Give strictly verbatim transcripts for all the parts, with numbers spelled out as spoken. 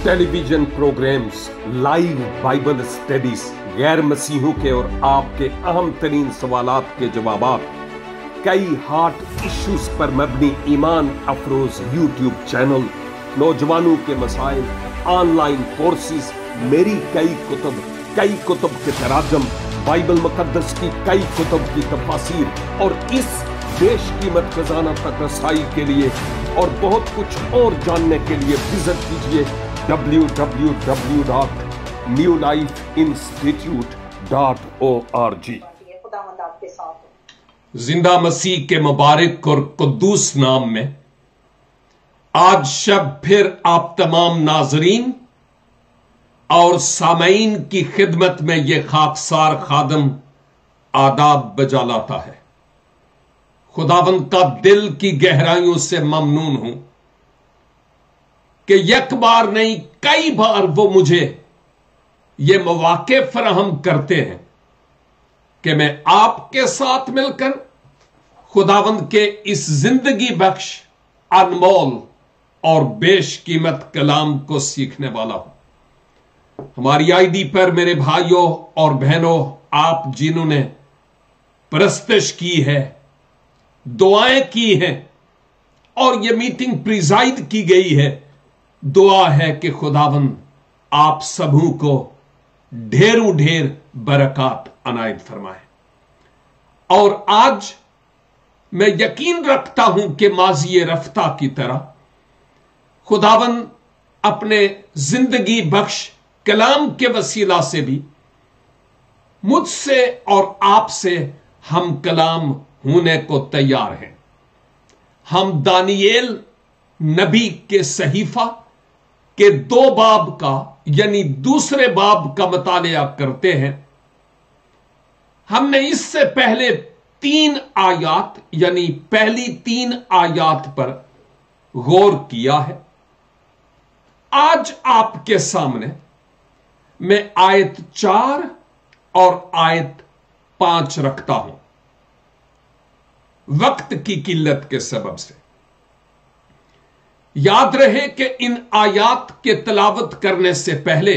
Television programs, live Bible studies, गैर मसीहों के और आपके अहम तरीन सवालात के जवाबात, कई हॉट इश्यूज पर मबनी ईमान अफरोज यूट्यूब चैनल, नौजवानों के मसाइल, ऑनलाइन कोर्सेज, मेरी कई कुतुब, कई कुतुब के तराजम, बाइबल मुकद्दस की कई कुतुब की तफासीर और इस बेशकीमत खजाना तक रसाई के लिए और बहुत कुछ और जानने के लिए विजिट कीजिए W W W dot new life institute dot O R G. जिंदा मसीह के मुबारक और कुद्दूस नाम में आज शब फिर आप तमाम नाजरीन और सामईन की खिदमत में यह खाकसार खादम आदाब बजा लाता है। खुदावंद का दिल की गहराइयों से ममनून हूं कि एक बार नहीं कई बार वो मुझे ये मौके फराहम करते हैं कि मैं आपके साथ मिलकर खुदावंद के इस जिंदगी बख्श अनमोल और बेशकीमत कलाम को सीखने वाला हूं। हमारी आईडी पर मेरे भाइयों और बहनों, आप जिन्होंने परस्तिश की है, दुआएं की हैं और यह मीटिंग प्रिजाइड की गई है, दुआ है कि खुदावंद आप सबों को ढेरों ढेर बरकत अनायत फरमाए। और आज मैं यकीन रखता हूं कि माज़ी रफ्ता की तरह खुदावंद अपने जिंदगी बख्श कलाम के वसीला से भी मुझसे और आपसे हम कलाम होने को तैयार हैं। हम दानिएल नबी के सहीफा के दो बाब का यानी दूसरे बाब का मुतालिया करते हैं। हमने इससे पहले तीन आयात यानी पहली तीन आयात पर गौर किया है। आज आपके सामने मैं आयत चार और आयत पांच रखता हूं। वक्त की किल्लत के सबब से याद रहे कि इन आयात के तलावत करने से पहले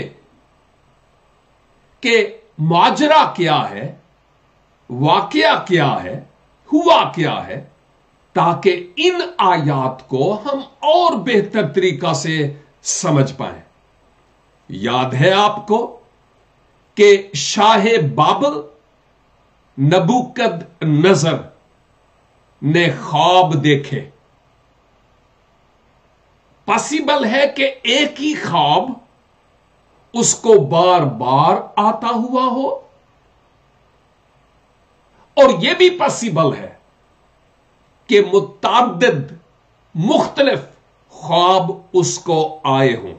कि माजरा क्या है, वाकया क्या है, हुआ क्या है, ताकि इन आयात को हम और बेहतर तरीका से समझ पाएं। याद है आपको कि शाह बाबल नबूकदनजर ने ख्वाब देखे। पॉसिबल है कि एक ही ख्वाब उसको बार बार आता हुआ हो, और यह भी पॉसिबल है कि मुताद्दिद मुख्तलिफ ख्वाब उसको आए हों।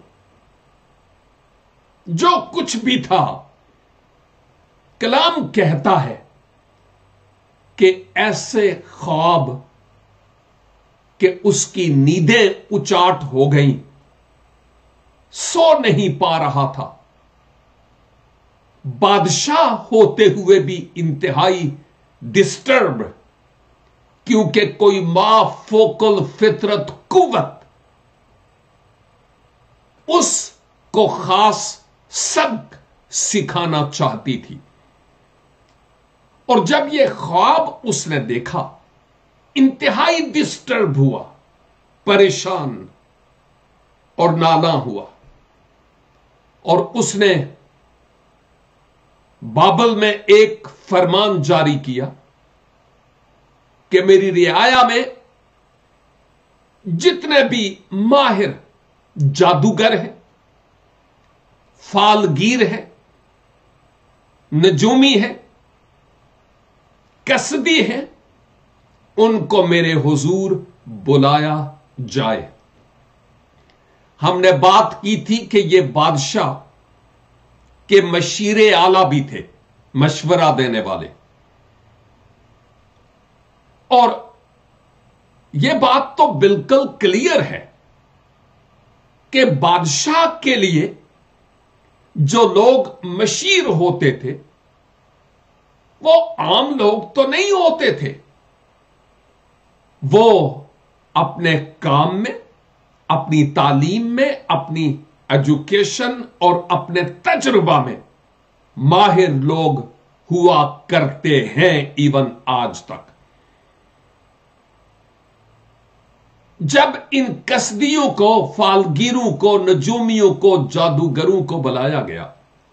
जो कुछ भी था, कलाम कहता है कि ऐसे ख्वाब कि उसकी नींदें उचाट हो गईं, सो नहीं पा रहा था। बादशाह होते हुए भी इंतहाई डिस्टर्ब, क्योंकि कोई माफोकल फितरत कुव्वत उसको खास सबक सिखाना चाहती थी। और जब यह ख्वाब उसने देखा, इंतहाई डिस्टर्ब हुआ, परेशान और नाला हुआ, और उसने बाबल में एक फरमान जारी किया कि मेरी रियाया में जितने भी माहिर जादूगर हैं, फालगीर हैं, नजूमी हैं, कसदी हैं, उनको मेरे हुजूर बुलाया जाए। हमने बात की थी कि ये बादशाह के मशीरे आला भी थे, मशवरा देने वाले। और यह बात तो बिल्कुल क्लियर है कि बादशाह के लिए जो लोग मशीर होते थे वो आम लोग तो नहीं होते थे। वो अपने काम में, अपनी तालीम में, अपनी ایجوکیشن اور اپنے تجربہ میں ماہر لوگ ہوا کرتے ہیں ایون آج تک. جب ان کسبیوں کو، فالگیروں کو، نجومیوں کو، جادوگروں کو بلایا گیا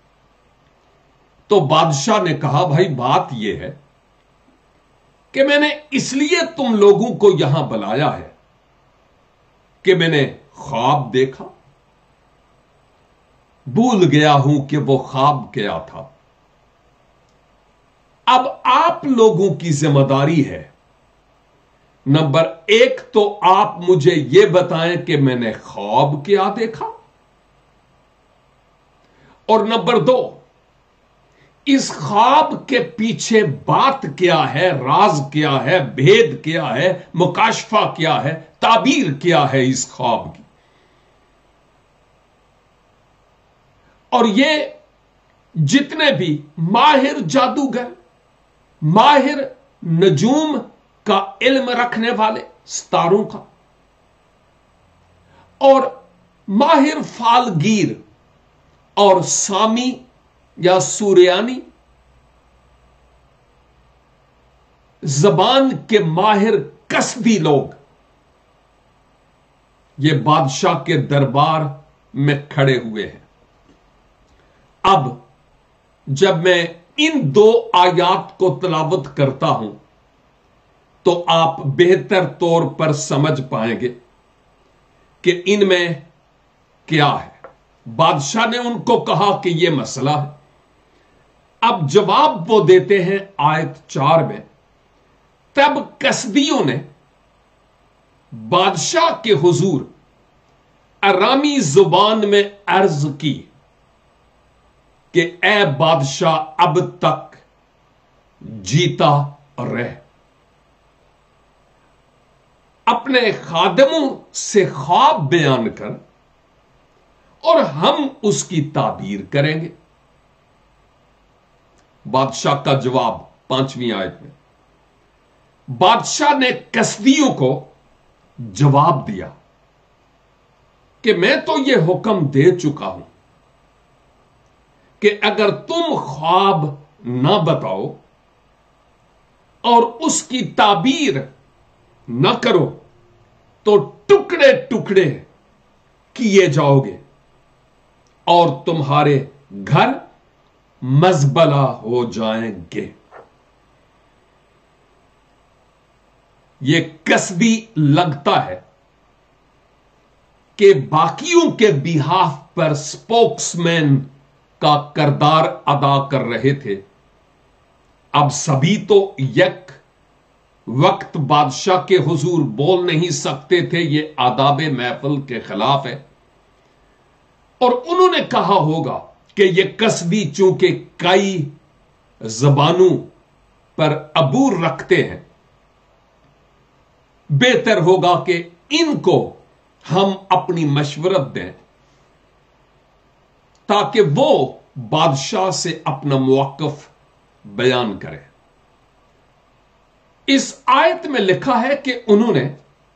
تو بادشاہ نے کہا بھائی بات یہ ہے کہ میں نے اس لیے تم لوگوں کو یہاں بلایا ہے کہ میں نے خواب دیکھا، بھول گیا ہوں کہ وہ خواب کیا تھا. اب آپ لوگوں کی ذمہ داری ہے، نمبر ایک تو آپ مجھے یہ بتائیں کہ میں نے خواب کیا دیکھا، اور نمبر دو اس خواب کے پیچھے بات کیا ہے، راز کیا ہے، بھید کیا ہے، مکاشفہ کیا ہے، تعبیر کیا ہے اس خواب کی. اور یہ جتنے بھی ماہر جادوگر، ماہر نجوم کا علم رکھنے والے، ستاروں کا، اور ماہر فالگیر اور سامی یا سوریانی، زبان کے ماہر کسبی لوگ یہ بادشاہ کے دربار میں کھڑے ہوئے ہیں. اب جب میں ان دو آیات کو تلاوت کرتا ہوں تو آپ بہتر طور پر سمجھ پائیں گے کہ ان میں کیا ہے. بادشاہ نے ان کو کہا کہ یہ مسئلہ ہے. اب جواب وہ دیتے ہیں آیت چار میں، تب کسبیوں نے بادشاہ کے حضور ارامی زبان میں عرض کی کہ اے بادشاہ اب تک جیتا رہ، اپنے خادموں سے خواب بیان کر اور ہم اس کی تعبیر کریں گے. بادشاہ کا جواب پانچویں آیت میں، بادشاہ نے کسبیوں کو جواب دیا کہ میں تو یہ حکم دے چکا ہوں کہ اگر تم خواب نہ بتاؤ اور اس کی تعبیر نہ کرو تو ٹکڑے ٹکڑے کیے جاؤ گے اور تمہارے گھر مزبلہ ہو جائیں گے. یہ کسبی لگتا ہے کہ باقیوں کے بیہاف پر سپوکس مین کا کردار ادا کر رہے تھے. اب سبھی تو یک وقت بادشاہ کے حضور بول نہیں سکتے تھے، یہ آداب محفل کے خلاف ہے. اور انہوں نے کہا ہوگا کہ یہ کسبی چونکہ کئی زبانوں پر عبور رکھتے ہیں، بہتر ہوگا کہ ان کو ہم اپنی مشورت دیں تاکہ وہ بادشاہ سے اپنا موقف بیان کریں. اس آیت میں لکھا ہے کہ انہوں نے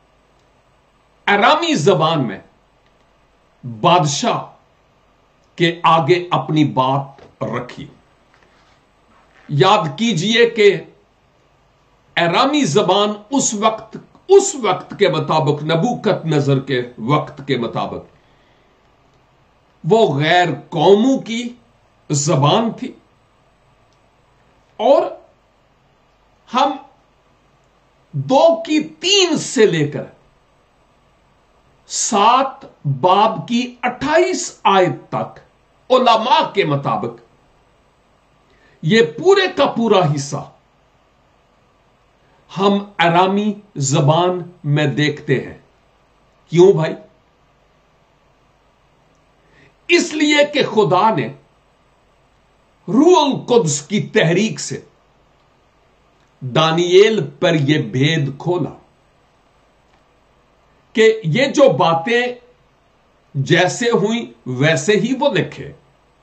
ارامی زبان میں بادشاہ کے آگے اپنی بات رکھی. یاد کیجئے کہ ارامی زبان اس وقت اس وقت کے مطابق، نبوکت نظر کے وقت کے مطابق، وہ غیر قوموں کی زبان تھی. اور ہم دو کی تین سے لے کر سات باب کی اٹھائیس آیت تک علماء کے مطابق یہ پورے کا پورا حصہ ہم ارامی زبان میں دیکھتے ہیں. کیوں بھائی؟ اس لیے کہ خدا نے روح القدس کی تحریک سے دانییل پر یہ بھید کھولا کہ یہ جو باتیں جیسے ہوئیں ویسے ہی وہ لکھے،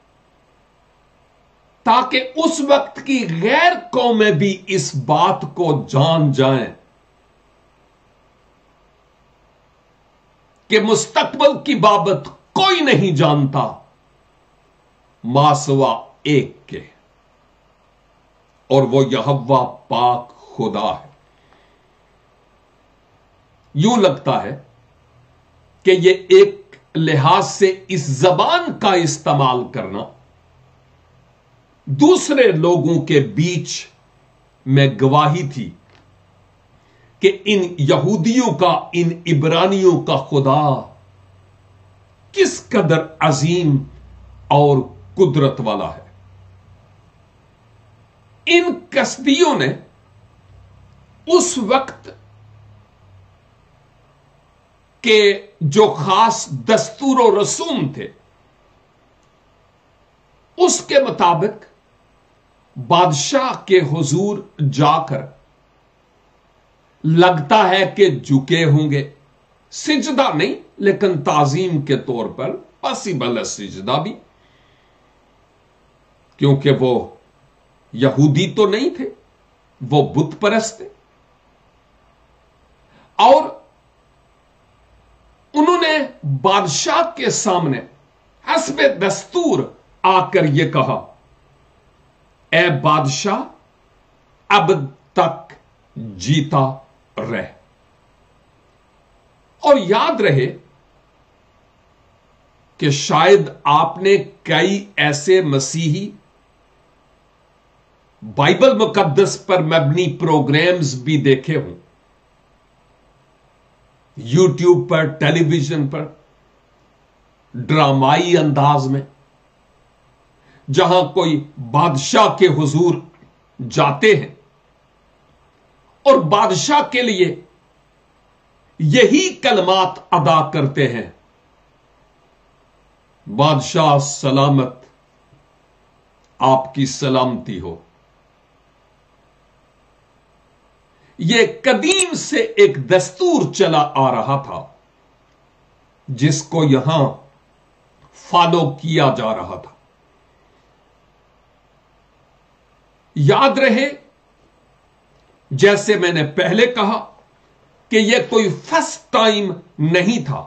تاکہ اس وقت کی غیر قومیں بھی اس بات کو جان جائیں کہ مستقبل کی بابت کوئی نہیں جانتا ماں سوا ایک کے، اور وہ یہوہ پاک خدا ہے۔ یوں لگتا ہے کہ یہ ایک لحاظ سے اس زبان کا استعمال کرنا دوسرے لوگوں کے بیچ میں گواہی تھی کہ ان یہودیوں کا، ان عبرانیوں کا خدا کس قدر عظیم اور قدرت والا ہے۔ ان کسدیوں نے اس وقت کے جو خاص دستور و رسوم تھے اس کے مطابق بادشاہ کے حضور جا کر لگتا ہے کہ جھکے ہوں گے، سجدہ نہیں لیکن تعظیم کے طور پر پاسبل ہے سجدہ بھی، کیونکہ وہ یہودی تو نہیں تھے، وہ بت پرست تھے، اور انہوں نے بادشاہ کے سامنے حسب دستور آ کر یہ کہا، اے بادشاہ اب تک جیتا رہ۔ اور یاد رہے کہ شاید آپ نے کئی ایسے مسیحی بائبل مقدس پر مبنی پروگرامز بھی دیکھے ہوں، یوٹیوب پر، ٹیلی ویژن پر، ڈرامائی انداز میں، جہاں کوئی بادشاہ کے حضور جاتے ہیں اور بادشاہ کے لیے یہی کلمات ادا کرتے ہیں، بادشاہ سلامت، آپ کی سلامتی ہو۔ یہ قدیم سے ایک دستور چلا آ رہا تھا جس کو یہاں فالو کیا جا رہا تھا۔ یاد رہے جیسے میں نے پہلے کہا کہ یہ کوئی فرسٹ ٹائم نہیں تھا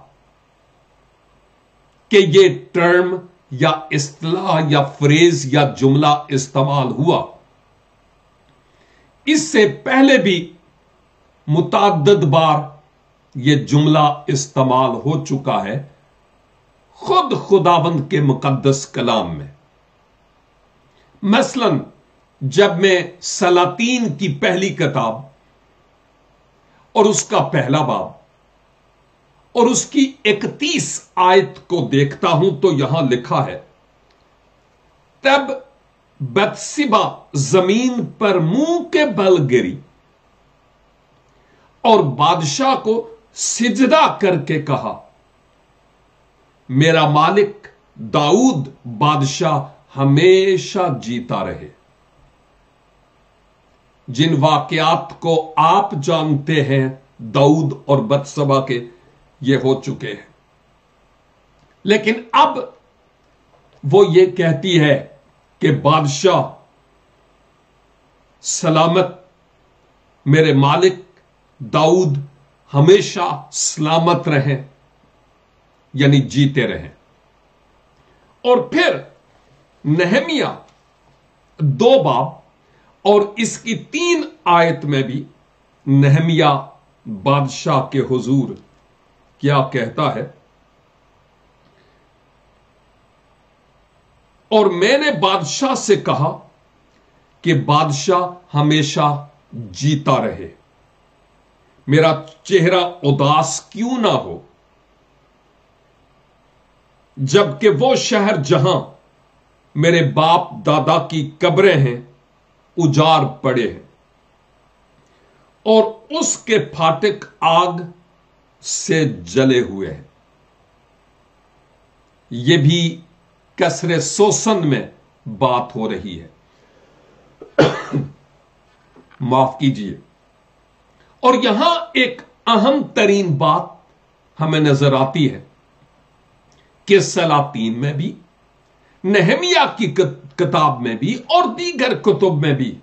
کہ یہ ٹرم یا اصطلاح یا فریز یا جملہ استعمال ہوا۔ اس سے پہلے بھی متعدد بار یہ جملہ استعمال ہو چکا ہے خود خداوند کے مقدس کلام میں۔ مثلا جب میں سلاطین کی پہلی کتاب اور اس کا پہلا باب اور اس کی اکتیس آیت کو دیکھتا ہوں تو یہاں لکھا ہے، تب بتسبا زمین پر منہ کے بل گری اور بادشاہ کو سجدہ کر کے کہا، میرا مالک داؤد بادشاہ ہمیشہ جیتا رہے۔ جن واقعات کو آپ جانتے ہیں داؤد اور بتسبا کے، یہ ہو چکے ہیں، لیکن اب وہ یہ کہتی ہے کہ بادشاہ سلامت، میرے مالک داؤد ہمیشہ سلامت رہیں، یعنی جیتے رہیں۔ اور پھر نہمیہ دو باب اور اس کی تین آیت میں بھی نہمیہ بادشاہ کے حضور کیا کہتا ہے، اور میں نے بادشاہ سے کہا کہ بادشاہ ہمیشہ جیتا رہے، میرا چہرہ اداس کیوں نہ ہو، جبکہ وہ شہر جہاں میرے باپ دادا کی قبریں ہیں اجاڑ پڑے ہیں اور اس کے پھاٹک آگ سے جلے ہوئے ہیں۔ یہ بھی کسر سوسن میں بات ہو رہی ہے، معاف کیجیے۔ اور یہاں ایک اہم ترین بات ہمیں نظر آتی ہے کہ سلاطین میں بھی، نہمیہ کی کتاب میں بھی اور دیگر کتب میں بھی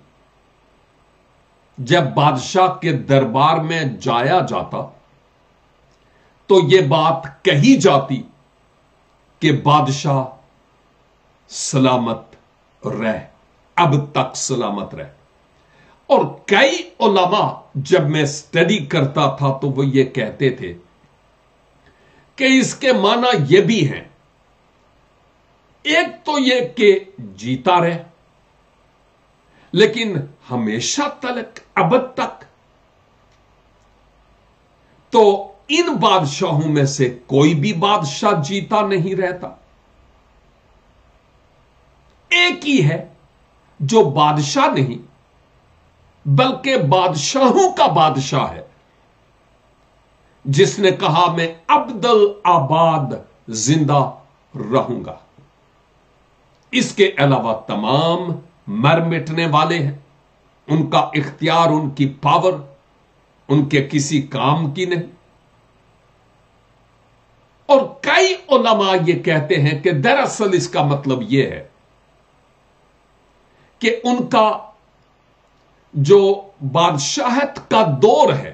جب بادشاہ کے دربار میں جایا جاتا تو یہ بات کہی جاتی کہ بادشاہ سلامت رہ، اب تک سلامت رہ۔ اور کئی علماء جب میں اسٹڈی کرتا تھا تو وہ یہ کہتے تھے کہ اس کے معنی یہ بھی ہیں، ایک تو یہ کہ جیتا رہے، لیکن ہمیشہ تلک، ابد تک۔ تو ان بادشاہوں میں سے کوئی بھی بادشاہ جیتا نہیں رہتا، ایک ہی ہے جو بادشاہ نہیں بلکہ بادشاہوں کا بادشاہ ہے، جس نے کہا میں ابدل آباد زندہ رہوں گا۔ اس کے علاوہ تمام مر مٹنے والے ہیں، ان کا اختیار، ان کی پاور ان کے کسی کام کی نہیں۔ اور کئی علماء یہ کہتے ہیں کہ دراصل اس کا مطلب یہ ہے کہ ان کا جو بادشاہت کا دور ہے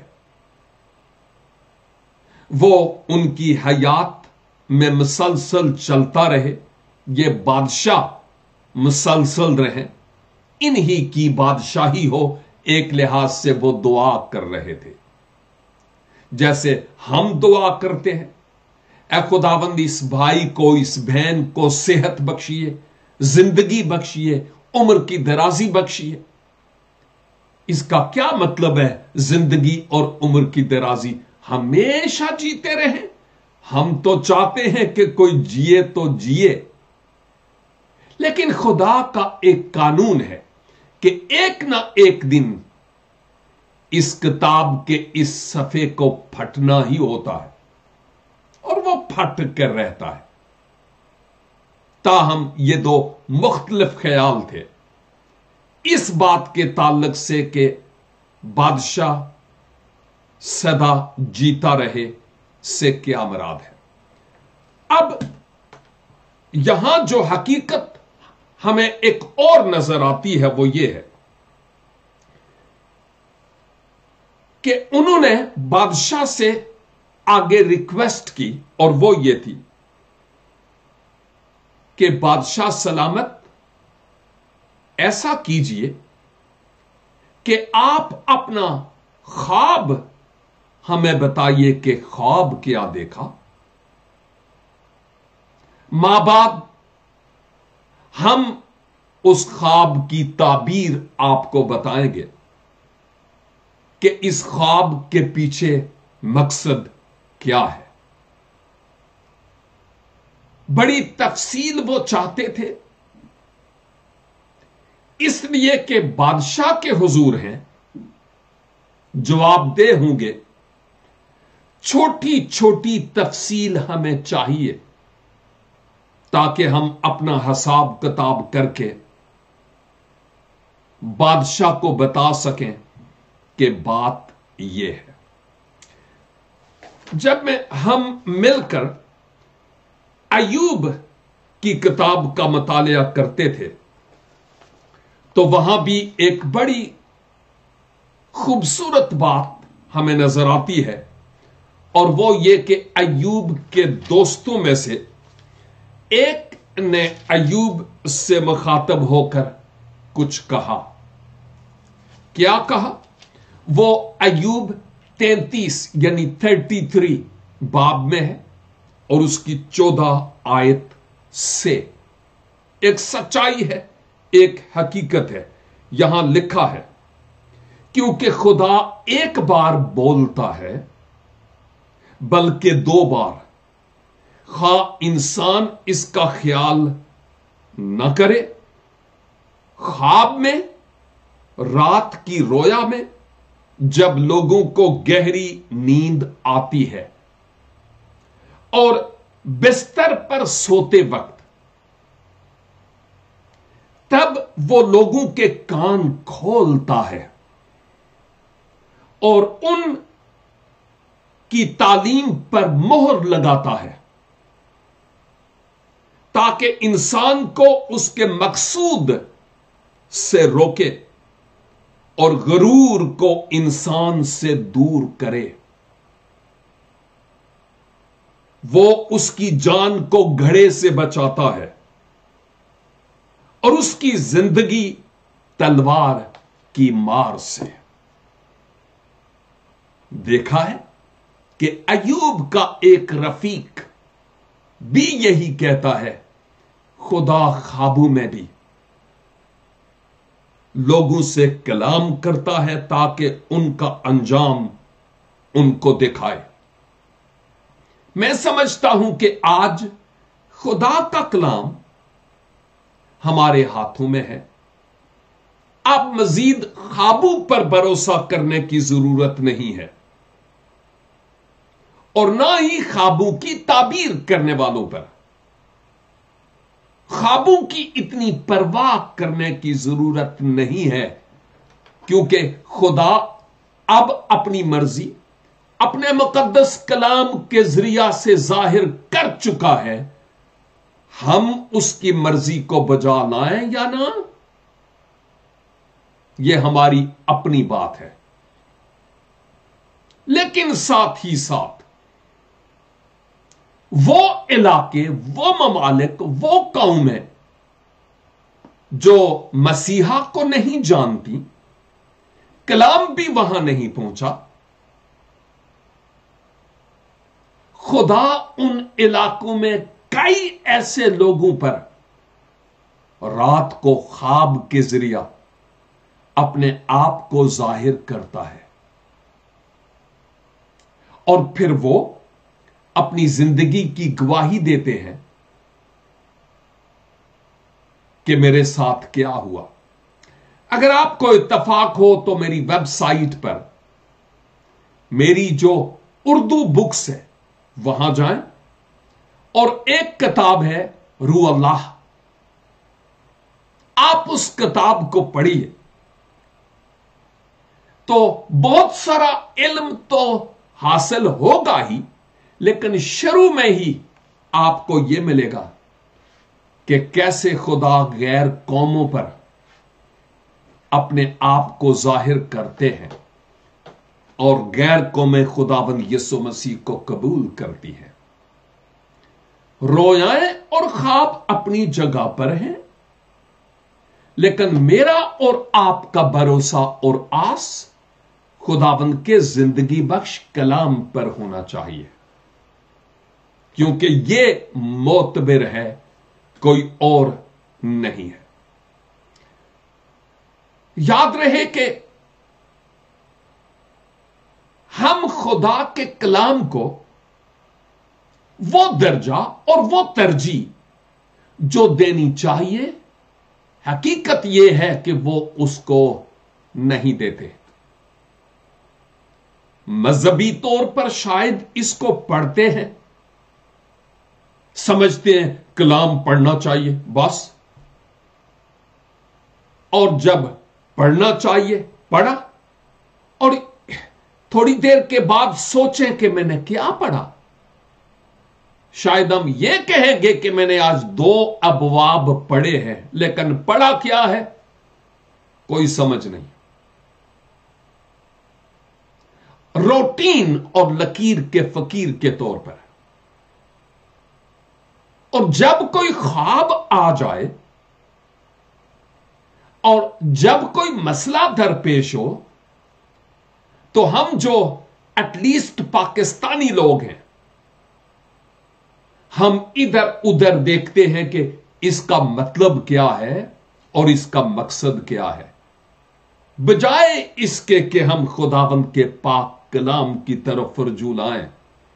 وہ ان کی حیات میں مسلسل چلتا رہے، یہ بادشاہ مسلسل رہے، انہی کی بادشاہی ہو۔ ایک لحاظ سے وہ دعا کر رہے تھے، جیسے ہم دعا کرتے ہیں، اے خداوند اس بھائی کو، اس بہن کو صحت بخشیے، زندگی بخشیے، عمر کی درازی بخشیے۔ اس کا کیا مطلب ہے زندگی اور عمر کی درازی؟ ہمیشہ جیتے رہیں؟ ہم تو چاہتے ہیں کہ کوئی جیے تو جیے، لیکن خدا کا ایک قانون ہے کہ ایک نہ ایک دن اس کتاب کے اس صفحے کو پھٹنا ہی ہوتا ہے، اور وہ پھٹ کر رہتا ہے۔ تاہم یہ دو مختلف خیال تھے اس بات کے تعلق سے کہ بادشاہ سدا جیتا رہے سے کیا مراد ہے۔ اب یہاں جو حقیقت ہمیں ایک اور نظر آتی ہے وہ یہ ہے کہ انہوں نے بادشاہ سے آگے ریکویسٹ کی، اور وہ یہ تھی کہ بادشاہ سلامت، ایسا کیجئے کہ آپ اپنا خواب ہمیں بتائیے کہ خواب کیا دیکھا، ماں باپ ہم اس خواب کی تعبیر آپ کو بتائیں گے کہ اس خواب کے پیچھے مقصد کیا ہے۔ بڑی تفصیل وہ چاہتے تھے، اس لیے کہ بادشاہ کے حضور ہیں، جواب دہ ہوں گے۔ چھوٹی چھوٹی تفصیل ہمیں چاہیے تاکہ ہم اپنا حساب کتاب کر کے بادشاہ کو بتا سکیں کہ بات یہ ہے۔ جب میں ہم مل کر ایوب کی کتاب کا مطالعہ کرتے تھے تو وہاں بھی ایک بڑی خوبصورت بات ہمیں نظر آتی ہے، اور وہ یہ کہ ایوب کے دوستوں میں سے ایک نے ایوب سے مخاطب ہو کر کچھ کہا۔ کیا کہا؟ وہ ایوب تینتیس یعنی تھرٹی تھری باب میں ہے، اور اس کی چودہ آیت سے ایک سچائی ہے، ایک حقیقت ہے۔ یہاں لکھا ہے، کیونکہ خدا ایک بار بولتا ہے بلکہ دو بار، خواہ انسان اس کا خیال نہ کرے۔ خواب میں، رات کی رویا میں، جب لوگوں کو گہری نیند آتی ہے اور بستر پر سوتے وقت، تب وہ لوگوں کے کان کھولتا ہے اور ان کی تعلیم پر مہر لگاتا ہے تاکہ انسان کو اس کے مقصود سے روکے اور غرور کو انسان سے دور کرے۔ وہ اس کی جان کو گھڑے سے بچاتا ہے اور اس کی زندگی تلوار کی مار سے۔ دیکھا ہے کہ ایوب کا ایک رفیق بھی یہی کہتا ہے، خدا خوابوں میں بھی لوگوں سے کلام کرتا ہے تاکہ ان کا انجام ان کو دکھائے۔ میں سمجھتا ہوں کہ آج خدا کا کلام ہمارے ہاتھوں میں ہے۔ اب مزید خوابوں پر بھروسہ کرنے کی ضرورت نہیں ہے، اور نہ ہی خوابوں کی تعبیر کرنے والوں پر خوابوں کی اتنی پرواہ کرنے کی ضرورت نہیں ہے، کیونکہ خدا اب اپنی مرضی اپنے مقدس کلام کے ذریعہ سے ظاہر کر چکا ہے۔ ہم اس کی مرضی کو بجا لائیں یا نہ، یہ ہماری اپنی بات ہے، لیکن ساتھ ہی ساتھ وہ علاقے، وہ ممالک، وہ قومیں جو مسیحا کو نہیں جانتی، کلام بھی وہاں نہیں پہنچا، خدا ان علاقوں میں کئی ایسے لوگوں پر رات کو خواب کے ذریعہ اپنے آپ کو ظاہر کرتا ہے، اور پھر وہ اپنی زندگی کی گواہی دیتے ہیں کہ میرے ساتھ کیا ہوا۔ اگر آپ کو اتفاق ہو تو میری ویب سائٹ پر میری جو اردو بکس ہے وہاں جائیں، اور ایک کتاب ہے روح اللہ، آپ اس کتاب کو پڑھیے تو بہت سارا علم تو حاصل ہوگا ہی، لیکن شروع میں ہی آپ کو یہ ملے گا کہ کیسے خدا غیر قوموں پر اپنے آپ کو ظاہر کرتے ہیں اور غیر قومیں خداوند یسوع مسیح کو قبول کرتی ہیں۔ رویائیں اور خواب اپنی جگہ پر ہیں، لیکن میرا اور آپ کا بھروسہ اور آس خداوند کے زندگی بخش کلام پر ہونا چاہیے، کیونکہ یہ معتبر ہے، کوئی اور نہیں ہے۔ یاد رہے کہ ہم خدا کے کلام کو وہ درجہ اور وہ ترجیح جو دینی چاہیے، حقیقت یہ ہے کہ وہ اس کو نہیں دیتے۔ مذہبی طور پر شاید اس کو پڑھتے ہیں، سمجھتے ہیں کلام پڑھنا چاہیے بس، اور جب پڑھنا چاہیے پڑھا، اور تھوڑی دیر کے بعد سوچیں کہ میں نے کیا پڑھا۔ شاید ہم یہ کہیں گے کہ میں نے آج دو ابواب پڑھے ہیں، لیکن پڑھا کیا ہے کوئی سمجھ نہیں۔ روٹین اور لکیر کے فقیر کے طور پر، اور جب کوئی خواب آ جائے اور جب کوئی مسئلہ درپیش ہو تو ہم جو ایٹ لیسٹ پاکستانی لوگ ہیں، ہم ادھر ادھر دیکھتے ہیں کہ اس کا مطلب کیا ہے اور اس کا مقصد کیا ہے، بجائے اس کے کہ ہم خداوند کے پاک کلام کی طرف رجوع لائیں،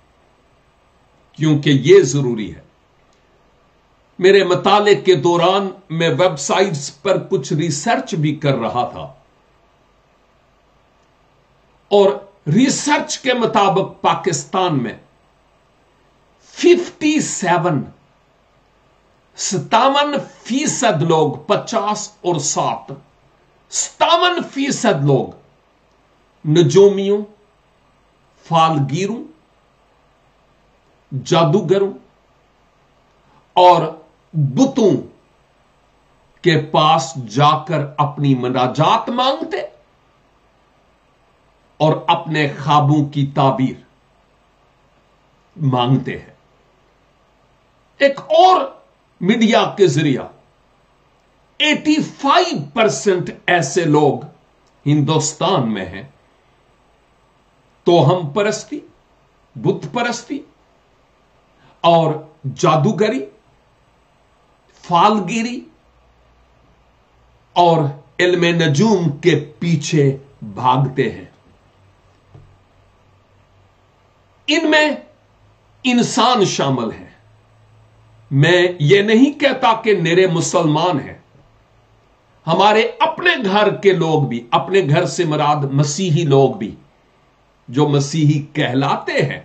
کیونکہ یہ ضروری ہے۔ میرے مطالعے کے دوران میں ویب سائٹس پر کچھ ریسرچ بھی کر رہا تھا، اور ریسرچ کے مطابق پاکستان میں ففٹی سیون ستاون فیصد لوگ، پچاس اور سات ستاون فیصد لوگ نجومیوں، فالگیروں، جادوگروں اور بتوں کے پاس جا کر اپنی مناجات مانگتے اور اپنے خوابوں کی تعبیر مانگتے ہیں۔ ایک اور میڈیا کے ذریعہ ایٹی فائیو پرسنٹ ایسے لوگ ہندوستان میں ہیں توہم پرستی، بت پرستی اور جادوگری، فالگیری اور علم نجوم کے پیچھے بھاگتے ہیں۔ ان میں انسان شامل ہیں۔ میں یہ نہیں کہتا کہ نرے مسلمان ہیں، ہمارے اپنے گھر کے لوگ بھی، اپنے گھر سے مراد مسیحی لوگ بھی جو مسیحی کہلاتے ہیں،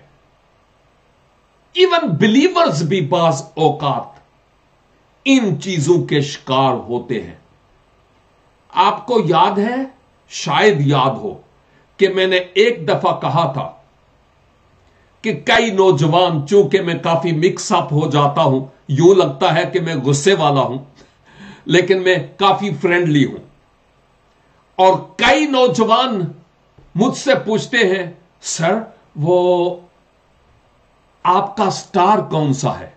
ایون بلیورز بھی بعض اوقات ان چیزوں کے شکار ہوتے ہیں۔ آپ کو یاد ہے، شاید یاد ہو، کہ میں نے ایک دفعہ کہا تھا کہ کئی نوجوان، چونکہ میں کافی مکس اپ ہو جاتا ہوں، یوں لگتا ہے کہ میں غصے والا ہوں، لیکن میں کافی فرینڈلی ہوں، اور کئی نوجوان مجھ سے پوچھتے ہیں، سر وہ آپ کا سٹار کون سا ہے؟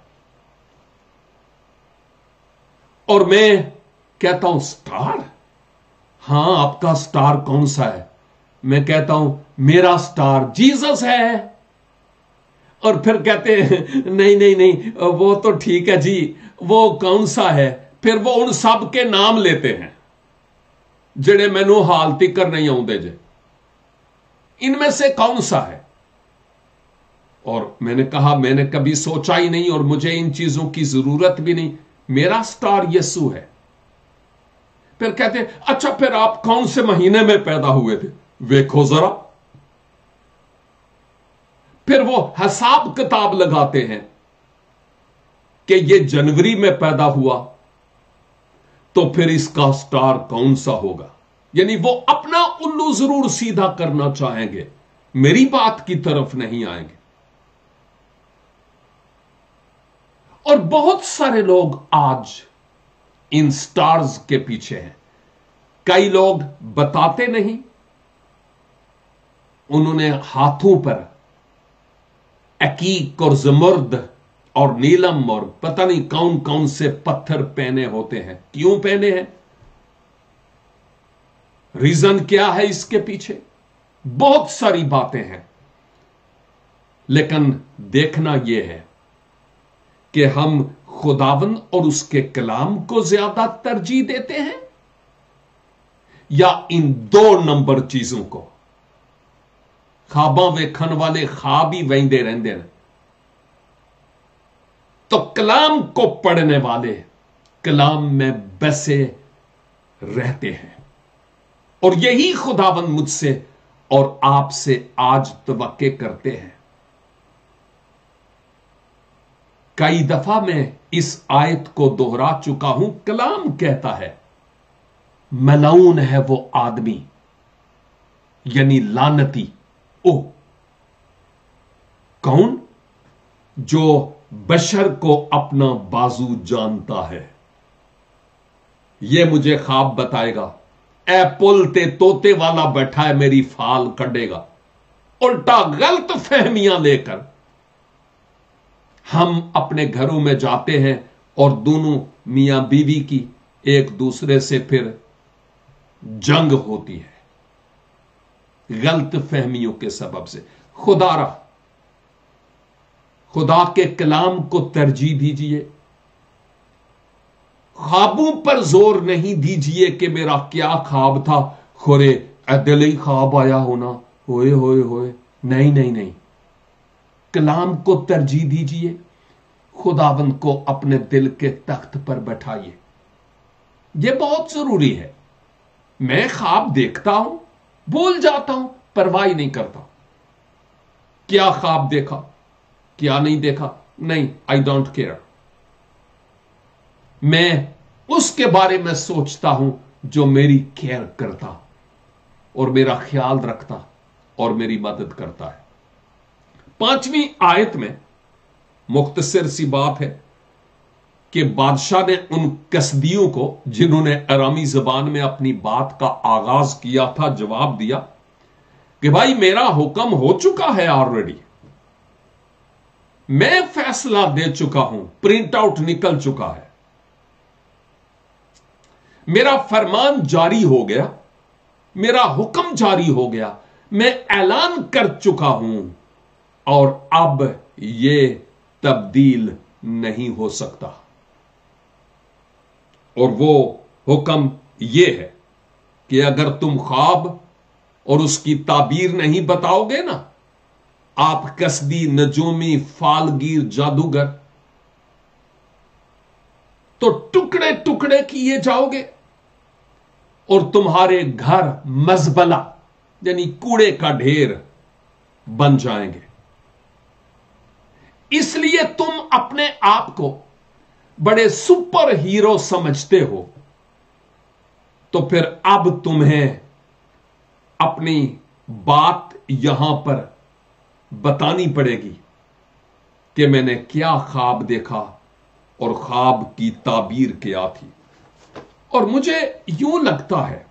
اور میں کہتا ہوں سٹار؟ ہاں، آپ کا سٹار کون سا ہے؟ میں کہتا ہوں میرا سٹار جیسس ہے۔ اور پھر کہتے ہیں نہیں نہیں نہیں وہ تو ٹھیک ہے جی، وہ کون سا ہے؟ پھر وہ ان سب کے نام لیتے ہیں جڑے مینوں حال تکر نہیں آؤندے جے، ان میں سے کون سا ہے؟ اور میں نے کہا میں نے کبھی سوچا ہی نہیں، اور مجھے ان چیزوں کی ضرورت بھی نہیں، میرا سٹار یسوع ہے۔ پھر کہتے ہیں اچھا پھر آپ کون سے مہینے میں پیدا ہوئے تھے؟ ویکھو ذرا۔ پھر وہ حساب کتاب لگاتے ہیں کہ یہ جنوری میں پیدا ہوا تو پھر اس کا سٹار کون سا ہوگا؟ یعنی وہ اپنا الو ضرور سیدھا کرنا چاہیں گے، میری بات کی طرف نہیں آئیں گے۔ اور بہت سارے لوگ آج ان سٹارز کے پیچھے ہیں۔ کئی لوگ بتاتے نہیں، انہوں نے ہاتھوں پر عقیق اور زمرد اور نیلم اور پتہ نہیں کون کون سے پتھر پہنے ہوتے ہیں۔ کیوں پہنے ہیں؟ ریزن کیا ہے اس کے پیچھے؟ بہت ساری باتیں ہیں، لیکن دیکھنا یہ ہے کہ ہم خداون اور اس کے کلام کو زیادہ ترجیح دیتے ہیں یا ان دو نمبر چیزوں کو؟ خواباں ویکھن والے خواب ہی ویندے رہندے ہیں، تو کلام کو پڑھنے والے کلام میں بسے رہتے ہیں۔ اور یہی خداوند مجھ سے اور آپ سے آج توقع کرتے ہیں۔ کئی دفعہ میں اس آیت کو دوہرا چکا ہوں، کلام کہتا ہے ملعون ہے وہ آدمی، یعنی لعنتی۔ او کون؟ جو بشر کو اپنا بازو جانتا ہے۔ یہ مجھے خواب بتائے گا، اے پل تے توتے والا بیٹھا ہے میری فال کڈے گا، الٹا غلط فہمیاں لے کر ہم اپنے گھروں میں جاتے ہیں اور دونوں میاں بیوی کی ایک دوسرے سے پھر جنگ ہوتی ہے غلط فہمیوں کے سبب سے۔ خدا را خدا کے کلام کو ترجیح دیجئے، خوابوں پر زور نہیں دیجئے کہ میرا کیا خواب تھا، خورے دل ہی خواب آیا ہونا، ہوئے ہوئے ہوئے نہیں نہیں نہیں، کلام کو ترجیح دیجئے، خداوند کو اپنے دل کے تخت پر بٹھائیے۔ یہ بہت ضروری ہے۔ میں خواب دیکھتا ہوں، بھول جاتا ہوں، پرواہ نہیں کرتا کیا خواب دیکھا کیا نہیں دیکھا، نہیں، آئی ڈونٹ کیئر۔ میں اس کے بارے میں سوچتا ہوں جو میری کیئر کرتا اور میرا خیال رکھتا اور میری مدد کرتا ہے۔ پانچویں آیت میں مختصر سی بات ہے کہ بادشاہ نے ان کسدیوں کو جنہوں نے ارامی زبان میں اپنی بات کا آغاز کیا تھا جواب دیا کہ بھائی میرا حکم ہو چکا ہے آلریڈی، میں فیصلہ دے چکا ہوں، پرنٹ آؤٹ نکل چکا ہے، میرا فرمان جاری ہو گیا، میرا حکم جاری ہو گیا، میں اعلان کر چکا ہوں، اور اب یہ تبدیل نہیں ہو سکتا۔ اور وہ حکم یہ ہے کہ اگر تم خواب اور اس کی تعبیر نہیں بتاؤ گے نا، آپ کسبی، نجومی، فالگیر، جادوگر، تو ٹکڑے ٹکڑے کیے جاؤ گے اور تمہارے گھر مزبلہ یعنی کوڑے کا ڈھیر بن جائیں گے۔ اس لیے تم اپنے آپ کو بڑے سپر ہیرو سمجھتے ہو، تو پھر اب تمہیں اپنی بات یہاں پر بتانی پڑے گی کہ میں نے کیا خواب دیکھا اور خواب کی تعبیر کیا تھی۔ اور مجھے یوں لگتا ہے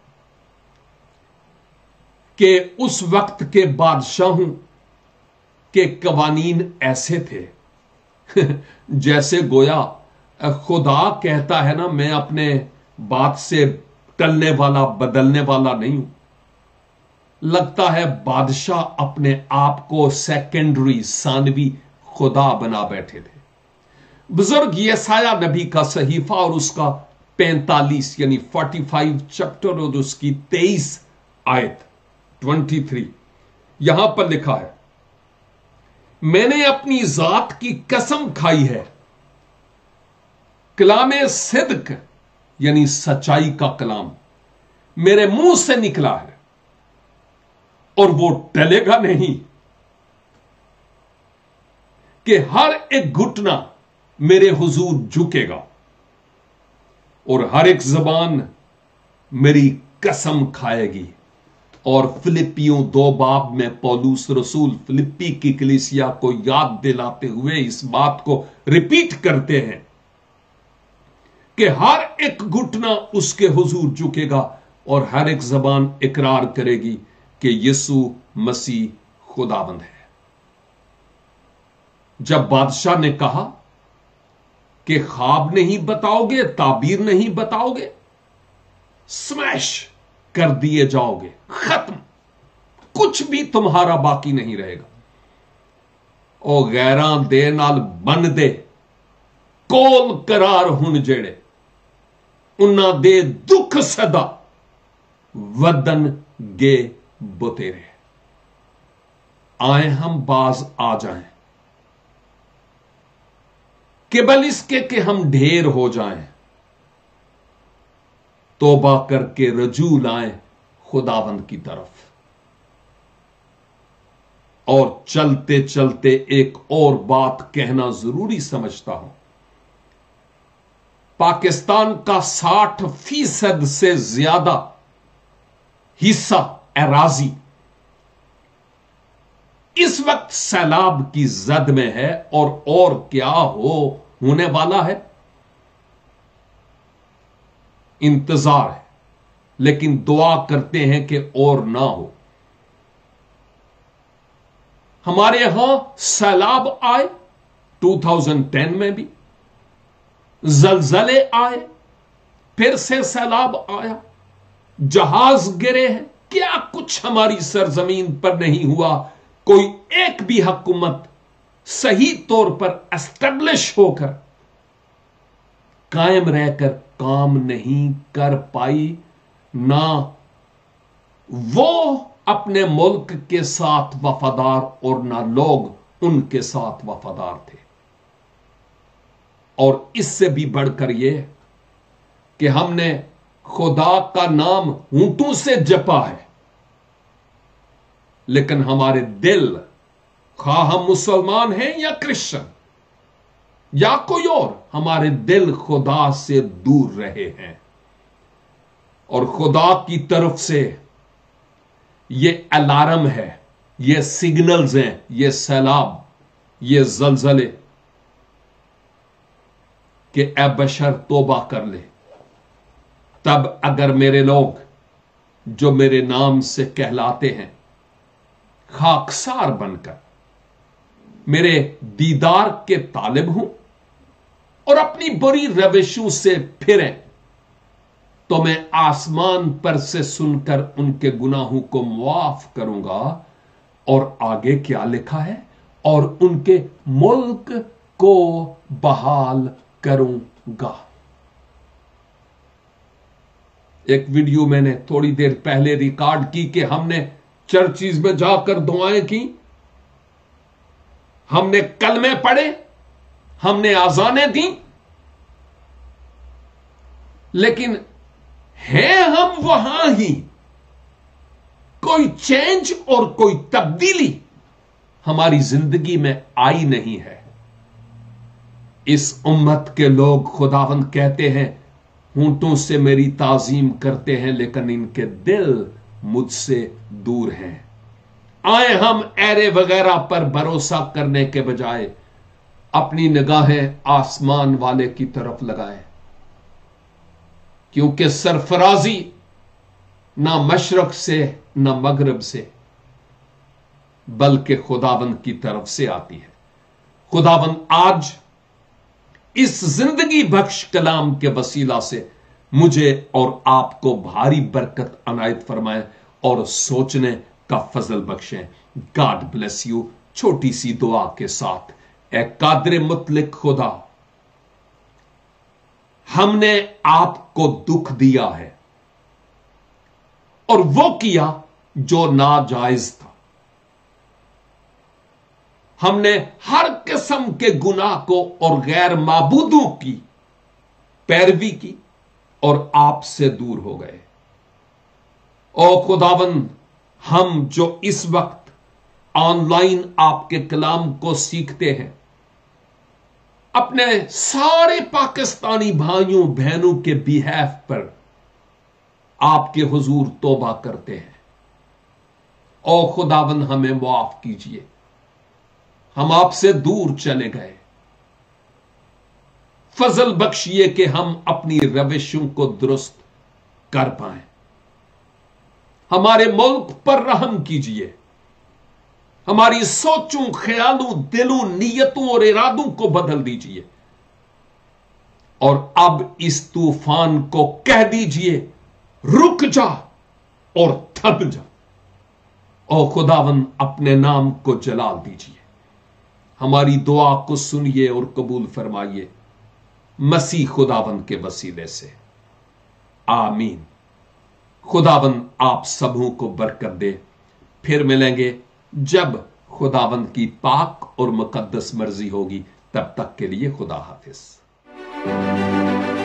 کہ اس وقت کے بادشاہوں کے قوانین ایسے تھے جیسے گویا خدا کہتا ہے نا، میں اپنے بات سے ٹلنے والا، بدلنے والا نہیں ہوں۔ لگتا ہے بادشاہ اپنے آپ کو سیکنڈری، ثانوی خدا بنا بیٹھے تھے۔ بزرگ یسایہ نبی کا صحیفہ اور اس کا پینتالیس یعنی فورٹی فائیو چپٹر اور اس کی تیئیس آیت ٹوینٹی تھری، یہاں پر لکھا ہے، میں نے اپنی ذات کی قسم کھائی ہے، کلام صدق یعنی سچائی کا کلام میرے منہ سے نکلا ہے اور وہ ٹلے گا نہیں، کہ ہر ایک گھٹنا میرے حضور جھکے گا اور ہر ایک زبان میری قسم کھائے گی۔ اور فلپیوں دو باب میں پولوس رسول فلپی کی کلیسیا کو یاد دلاتے ہوئے اس بات کو ریپیٹ کرتے ہیں کہ ہر ایک گھٹنا اس کے حضور جھکے گا اور ہر ایک زبان اقرار کرے گی کہ یسوع مسیح خداوند ہے۔ جب بادشاہ نے کہا کہ خواب نہیں بتاؤ گے، تعبیر نہیں بتاؤ گے، سمیش کر دیے جاؤ گے، ختم، کچھ بھی تمہارا باقی نہیں رہے گا۔ او غیراں دے نال بن دے کول قرار ہن جڑے، انہاں دے دکھ صدا ودن گے بتیرے۔ آئیں ہم باز آ جائیں، قبل اس کے کہ ہم ڈھیر ہو جائیں، توبہ کر کے رجوع لائیں خداوند کی طرف۔ اور چلتے چلتے ایک اور بات کہنا ضروری سمجھتا ہوں، پاکستان کا ساٹھ فیصد سے زیادہ حصہ اراضی اس وقت سیلاب کی زد میں ہے، اور اور کیا ہو ہونے والا ہے، انتظار ہے، لیکن دعا کرتے ہیں کہ اور نہ ہو۔ ہمارے ہاں سیلاب آئے دو ہزار دس میں بھی، زلزلے آئے، پھر سے سیلاب آیا، جہاز گرے ہیں، کیا کچھ ہماری سرزمین پر نہیں ہوا۔ کوئی ایک بھی حکومت صحیح طور پر اسٹیبلش ہو کر، قائم رہ کر کام نہیں کر پائی، نہ وہ اپنے ملک کے ساتھ وفادار اور نہ لوگ ان کے ساتھ وفادار تھے۔ اور اس سے بھی بڑھ کر یہ کہ ہم نے خدا کا نام ہونٹوں سے جپا ہے، لیکن ہمارے دل، خواہ ہم مسلمان ہیں یا کرسچن یا کوئی اور، ہمارے دل خدا سے دور رہے ہیں۔ اور خدا کی طرف سے یہ الارم ہے، یہ سگنلز ہیں، یہ سیلاب، یہ زلزلے، کہ اے بشر توبہ کر لے، تب اگر میرے لوگ جو میرے نام سے کہلاتے ہیں خاکسار بن کر میرے دیدار کے طالب ہوں اور اپنی بری روشوں سے پھریں تو میں آسمان پر سے سن کر ان کے گناہوں کو معاف کروں گا. اور آگے کیا لکھا ہے؟ اور ان کے ملک کو بحال کروں گا. ایک ویڈیو میں نے تھوڑی دیر پہلے ریکارڈ کی کہ ہم نے چرچز میں جا کر دعائیں کی، ہم نے کلمے پڑھے، ہم نے آذانیں دیں، لیکن ہیں ہم وہاں ہی. کوئی چینج اور کوئی تبدیلی ہماری زندگی میں آئی نہیں ہے. اس امت کے لوگ خداوند کہتے ہیں ہونٹوں سے میری تعظیم کرتے ہیں لیکن ان کے دل مجھ سے دور ہیں. آئے ہم ایرے وغیرہ پر بھروسہ کرنے کے بجائے اپنی نگاہیں آسمان والے کی طرف لگائیں، کیونکہ سرفرازی نہ مشرق سے نہ مغرب سے بلکہ خداوند کی طرف سے آتی ہے. خداوند آج اس زندگی بخش کلام کے وسیلہ سے مجھے اور آپ کو بھاری برکت عنایت فرمائے اور سوچنے کا فضل بخشیں. God bless you. چھوٹی سی دعا کے ساتھ. اے قادر مطلق خدا، ہم نے آپ کو دکھ دیا ہے اور وہ کیا جو ناجائز تھا. ہم نے ہر قسم کے گناہ کو اور غیر معبودوں کی پیروی کی اور آپ سے دور ہو گئے. او خداوند، ہم جو اس وقت آن لائن آپ کے کلام کو سیکھتے ہیں، اپنے سارے پاکستانی بھائیوں بہنوں کے بیہیف پر آپ کے حضور توبہ کرتے ہیں. او خداوند، ہمیں معاف کیجئے، ہم آپ سے دور چلے گئے. فضل بخشیے کہ ہم اپنی روشوں کو درست کر پائیں. ہمارے ملک پر رحم کیجئے، ہماری سوچوں، خیالوں، دلوں، نیتوں اور ارادوں کو بدل دیجئے، اور اب اس طوفان کو کہہ دیجئے رک جا اور تھم جا. او خداوند، اپنے نام کو جلال دیجئے. ہماری دعا کو سنیے اور قبول فرمائیے مسیح خداوند کے وسیلے سے. آمین. خداوند آپ سبوں کو برکت دے. پھر ملیں گے جب خداوند کی پاک اور مقدس مرضی ہوگی. تب تک کے لیے خدا حافظ.